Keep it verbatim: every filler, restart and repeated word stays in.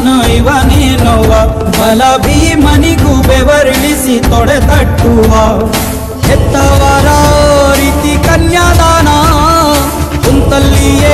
ನಾನು ಇವನೇನೋವ ಬಲ ಭೀಮನಿಗೂ ಬೆವರಿಳಿಸಿ ತೊಡೆ ತಟ್ಟುವ ಹೆತ್ತವರ ರೀತಿ ಕನ್ಯಾದ